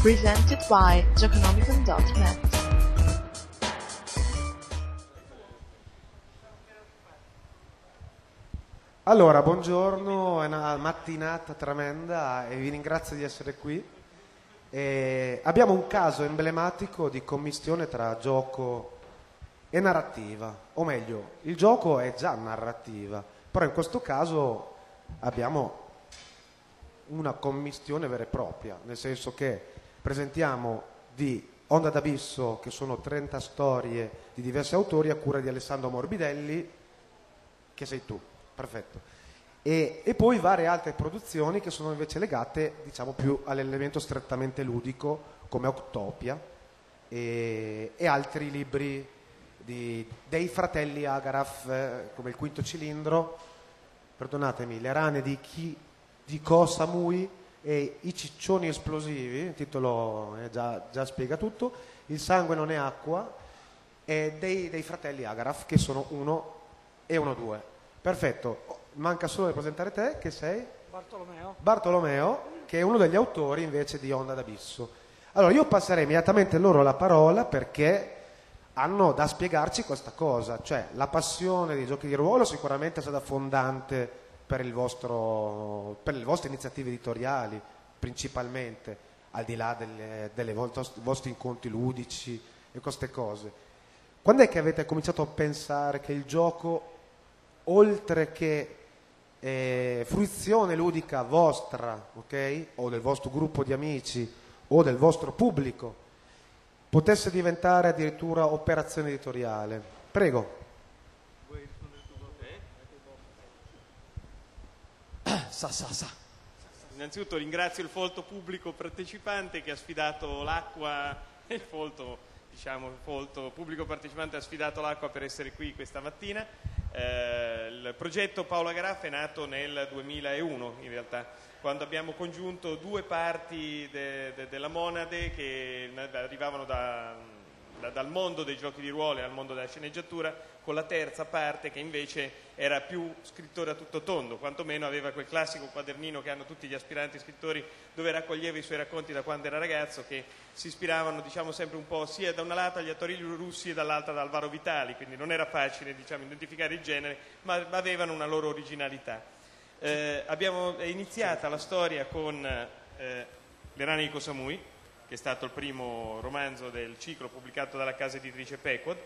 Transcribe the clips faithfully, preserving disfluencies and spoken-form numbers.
Presented by Gioconomicon dot net. Allora, buongiorno, è una mattinata tremenda e vi ringrazio di essere qui. E abbiamo un caso emblematico di commistione tra gioco e narrativa, o meglio, il gioco è già narrativa, però in questo caso abbiamo una commistione vera e propria, nel senso che presentiamo di Onda d'Abisso, che sono trenta storie di diversi autori a cura di Alessandro Morbidelli, che sei tu. Perfetto. E, e poi varie altre produzioni che sono invece legate, diciamo, più all'elemento strettamente ludico, come Octopia e, e altri libri di, dei fratelli Agaraf, eh, come Il Quinto Cilindro, perdonatemi, Le rane di, chi, di Ko Samui e I ciccioni esplosivi, il titolo eh, già, già spiega tutto, Il sangue non è acqua, e dei, dei fratelli Agaraf, che sono uno e uno due. Perfetto, manca solo di presentare te, che sei? Bartolomeo. Bartolomeo, che è uno degli autori invece di Onda d'Abisso. Allora, io passerei immediatamente loro la parola perché hanno da spiegarci questa cosa, cioè la passione dei giochi di ruolo sicuramente è stata fondante per, il vostro, per le vostre iniziative editoriali, principalmente, al di là delle, delle vostri incontri ludici e queste cose. Quando è che avete cominciato a pensare che il gioco, oltre che eh, fruizione ludica vostra, ok? O del vostro gruppo di amici o del vostro pubblico, potesse diventare addirittura operazione editoriale? Prego. Sa, sa, sa. Innanzitutto ringrazio il folto pubblico partecipante che ha sfidato l'acqua, il folto, diciamo, il folto pubblico partecipante ha sfidato l'acqua per essere qui questa mattina. Eh, il progetto Paolo Agaraf è nato nel duemilauno, in realtà, quando abbiamo congiunto due parti de, de, della Monade che arrivavano da, da, dal mondo dei giochi di ruolo e al mondo della sceneggiatura, con la terza parte che invece era più scrittore a tutto tondo, quantomeno aveva quel classico quadernino che hanno tutti gli aspiranti scrittori, dove raccoglieva i suoi racconti da quando era ragazzo, che si ispiravano, diciamo, sempre un po' sia da una lato agli attori russi e dall'altra ad Alvaro Vitali, quindi non era facile, diciamo, identificare il genere, ma avevano una loro originalità. Eh, abbiamo, è iniziata la storia con eh, Le rane di Ko Samui, che è stato il primo romanzo del ciclo pubblicato dalla casa editrice Pequod,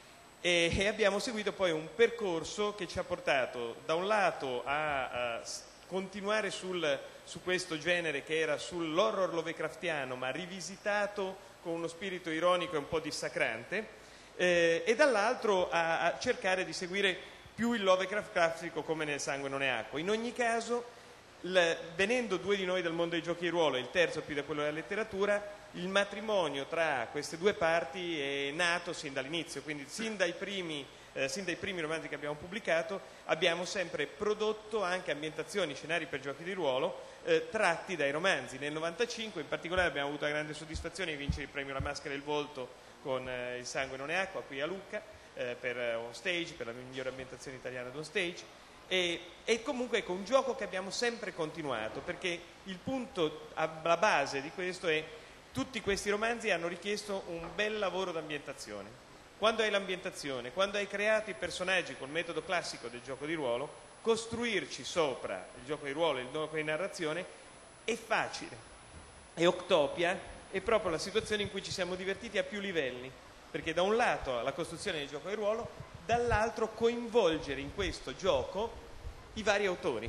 e, e abbiamo seguito poi un percorso che ci ha portato da un lato a, a continuare sul, su questo genere che era sull'horror lovecraftiano, ma rivisitato con uno spirito ironico e un po' dissacrante, eh, e dall'altro a, a cercare di seguire più il Lovecraft classico come Nel sangue non è acqua. In ogni caso, il, venendo due di noi dal mondo dei giochi di ruolo e il terzo più da quello della letteratura, il matrimonio tra queste due parti è nato sin dall'inizio, quindi sin dai primi, eh, sin dai primi romanzi che abbiamo pubblicato abbiamo sempre prodotto anche ambientazioni, scenari per giochi di ruolo eh, tratti dai romanzi. Nel novantacinque in particolare abbiamo avuto la grande soddisfazione di vincere il premio La Maschera del Volto con eh, Il sangue non è acqua qui a Lucca, eh, per eh, On Stage, per la migliore ambientazione italiana di On Stage. E, e comunque ecco, un gioco che abbiamo sempre continuato, perché il punto alla base di questo è tutti questi romanzi hanno richiesto un bel lavoro d'ambientazione. Quando hai l'ambientazione, quando hai creato i personaggi col metodo classico del gioco di ruolo, costruirci sopra il gioco di ruolo e il gioco di narrazione è facile. E Octopia è proprio la situazione in cui ci siamo divertiti a più livelli, perché da un lato la costruzione del gioco di ruolo, dall'altro coinvolgere in questo gioco i vari autori.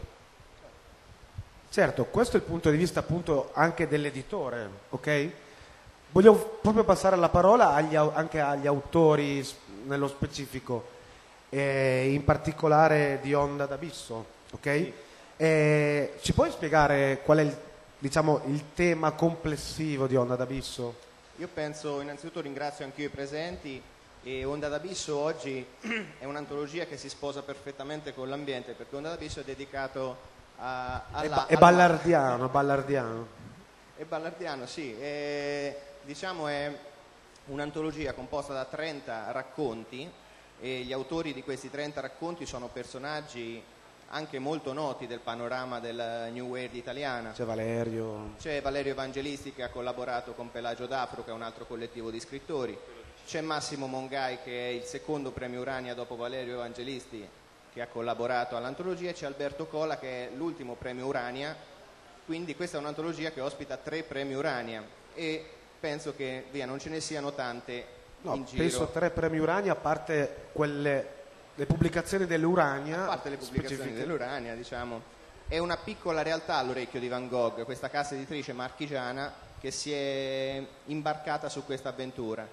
Certo, questo è il punto di vista appunto anche dell'editore, ok? Voglio proprio passare la parola agli, anche agli autori nello specifico, eh, in particolare di Onda d'Abisso, ok? Sì. Eh, ci puoi spiegare qual è il, diciamo, il tema complessivo di Onda d'Abisso? Io penso, innanzitutto ringrazio anch'io i presenti, e Onda d'Abisso oggi è un'antologia che si sposa perfettamente con l'ambiente, perché Onda d'Abisso è dedicato a, alla, è, è ballardiano, ballardiano. È ballardiano, sì. È, diciamo è un'antologia composta da trenta racconti, e gli autori di questi trenta racconti sono personaggi anche molto noti del panorama della New Wave italiana. C'è Valerio. C'è Valerio Evangelisti che ha collaborato con Pelagio D'Afro, che è un altro collettivo di scrittori. C'è Massimo Mongai, che è il secondo premio Urania dopo Valerio Evangelisti, che ha collaborato all'antologia. C'è Alberto Cola, che è l'ultimo premio Urania. Quindi questa è un'antologia che ospita tre premi Urania e penso che via non ce ne siano tante No, in giro. penso tre premi Urania, a parte quelle, le pubblicazioni dell'Urania. A parte le pubblicazioni specifiche. dell'Urania, diciamo, è una piccola realtà all'Orecchio di Van Gogh, questa casa editrice marchigiana che si è imbarcata su questa avventura.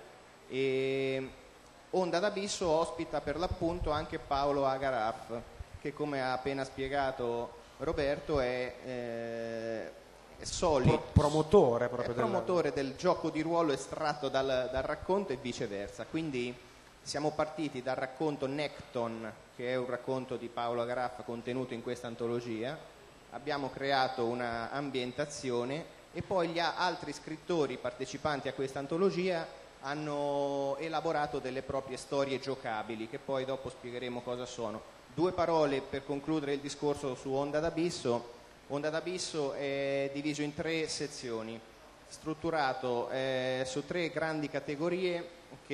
E Onda d'Abisso ospita per l'appunto anche Paolo Agaraf, che come ha appena spiegato Roberto è, eh, è solito Pro- promotore proprio è promotore del gioco di ruolo estratto dal, dal racconto e viceversa. Quindi siamo partiti dal racconto Necton, che è un racconto di Paolo Agaraf contenuto in questa antologia, abbiamo creato una ambientazione e poi gli altri scrittori partecipanti a questa antologia hanno elaborato delle proprie storie giocabili, che poi dopo spiegheremo cosa sono. Due parole per concludere il discorso su Onda d'Abisso. Onda d'Abisso è diviso in tre sezioni, strutturato eh, su tre grandi categorie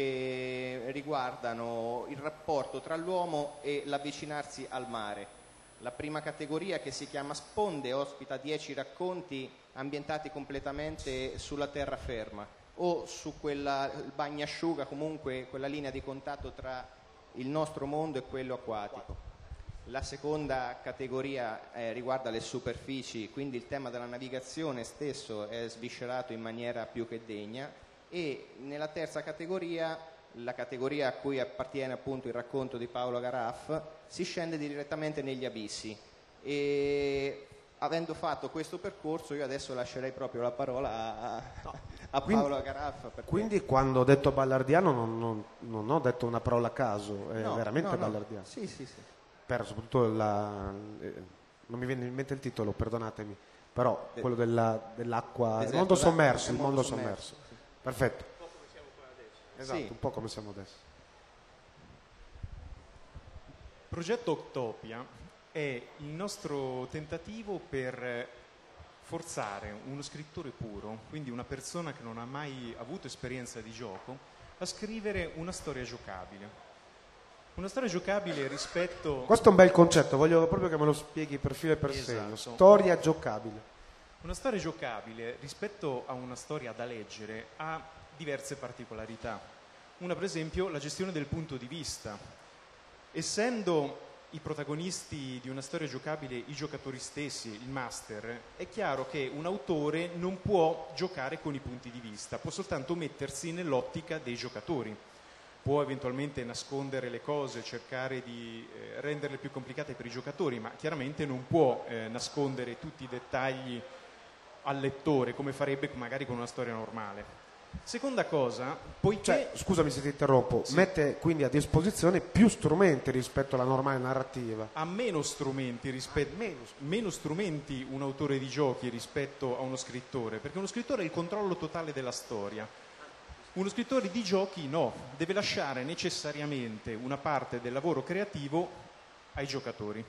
che riguardano il rapporto tra l'uomo e l'avvicinarsi al mare. La prima categoria, che si chiama Sponde, ospita dieci racconti ambientati completamente sulla terraferma o su quella il bagnasciuga, comunque quella linea di contatto tra il nostro mondo e quello acquatico. La seconda categoria eh, riguarda le superfici, quindi il tema della navigazione stesso è sviscerato in maniera più che degna, e nella terza categoria, la categoria a cui appartiene appunto il racconto di Paolo Agaraf, si scende direttamente negli abissi. E avendo fatto questo percorso io adesso lascerei proprio la parola a, a Quindi- Paolo Agaraf. perché- Quindi quando ho detto ballardiano non, non- non ho detto una parola a caso, è No, veramente no, no. ballardiano. Sì, sì, sì. Per soprattutto la, eh, non mi viene in mente il titolo, perdonatemi, però De- quello della- dell'acqua, il Deserto mondo d'acqua, sommerso, il il mondo mondo sommerso, sommerso. Perfetto. Esatto, Sì. un po' come siamo adesso. Progetto Octopia è il nostro tentativo per forzare uno scrittore puro, quindi una persona che non ha mai avuto esperienza di gioco, a scrivere una storia giocabile. Una storia giocabile rispetto... Questo è un bel concetto, voglio proprio che me lo spieghi per filo e per segno. Esatto. Storia giocabile. Una storia giocabile rispetto a una storia da leggere ha diverse particolarità. Una, per esempio, la gestione del punto di vista. Essendo i protagonisti di una storia giocabile i giocatori stessi, il master, è chiaro che un autore non può giocare con i punti di vista, può soltanto mettersi nell'ottica dei giocatori. Può eventualmente nascondere le cose, cercare di eh, renderle più complicate per i giocatori, ma chiaramente non può eh, nascondere tutti i dettagli al lettore, come farebbe magari con una storia normale. Seconda cosa, poiché... Cioè, scusami se ti interrompo, Sì. mette quindi a disposizione più strumenti rispetto alla normale narrativa. ha meno strumenti rispetto Meno. meno strumenti un autore di giochi rispetto a uno scrittore, perché uno scrittore ha il controllo totale della storia. Uno scrittore di giochi no, deve lasciare necessariamente una parte del lavoro creativo ai giocatori.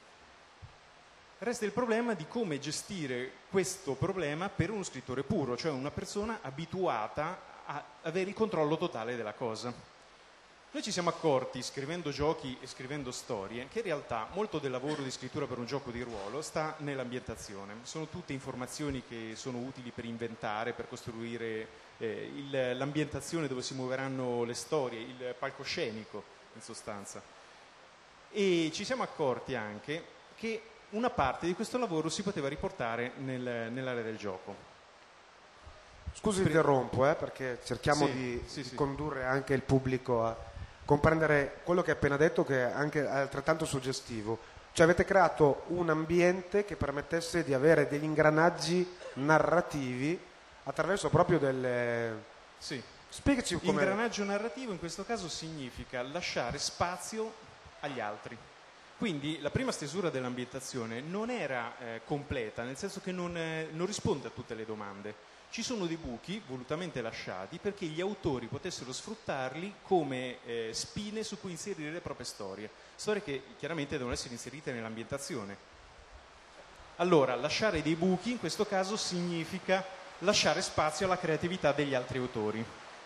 Resta il problema di come gestire questo problema per uno scrittore puro, cioè una persona abituata a avere il controllo totale della cosa. Noi ci siamo accorti, scrivendo giochi e scrivendo storie, che in realtà molto del lavoro di scrittura per un gioco di ruolo sta nell'ambientazione. Sono tutte informazioni che sono utili per inventare, per costruire eh, il- l'ambientazione dove si muoveranno le storie, il palcoscenico in sostanza. E ci siamo accorti anche che una parte di questo lavoro si poteva riportare nel- nell'area del gioco. Scusi, interrompo, eh, perché cerchiamo Sì, di, sì, di sì. condurre anche il pubblico a comprendere quello che hai appena detto, che è anche altrettanto suggestivo. Cioè avete creato un ambiente che permettesse di avere degli ingranaggi narrativi attraverso proprio delle... Sì. Spiegaci come... Ingranaggio narrativo in questo caso significa lasciare spazio agli altri. Quindi la prima stesura dell'ambientazione non era eh, completa, nel senso che non, eh, non risponde a tutte le domande. Ci sono dei buchi volutamente lasciati perché gli autori potessero sfruttarli come eh, spine su cui inserire le proprie storie, storie che chiaramente devono essere inserite nell'ambientazione. Allora, lasciare dei buchi in questo caso significa lasciare spazio alla creatività degli altri autori.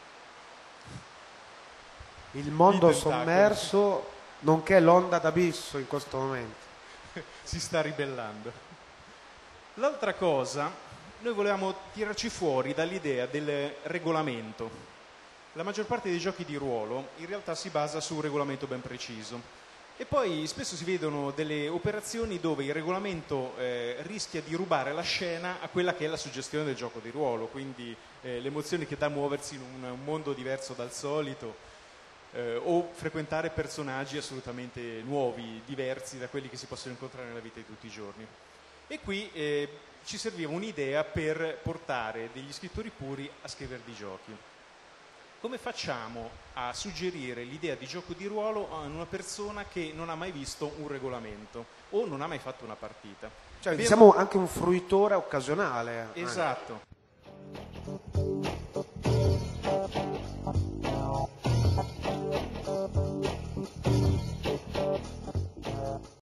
Il mondo I tentacoli. sommerso, nonché l'onda d'abisso in questo momento. Si sta ribellando. L'altra cosa, noi volevamo tirarci fuori dall'idea del regolamento. La maggior parte dei giochi di ruolo in realtà si basa su un regolamento ben preciso e poi spesso si vedono delle operazioni dove il regolamento eh, rischia di rubare la scena a quella che è la suggestione del gioco di ruolo, quindi eh, le emozioni che dà muoversi in un, un mondo diverso dal solito eh, o frequentare personaggi assolutamente nuovi, diversi da quelli che si possono incontrare nella vita di tutti i giorni. E qui eh, ci serviva un'idea per portare degli scrittori puri a scrivere di giochi. Come facciamo a suggerire l'idea di gioco di ruolo a una persona che non ha mai visto un regolamento o non ha mai fatto una partita? Cioè, Abbiamo- diciamo anche un fruitore occasionale. Esatto.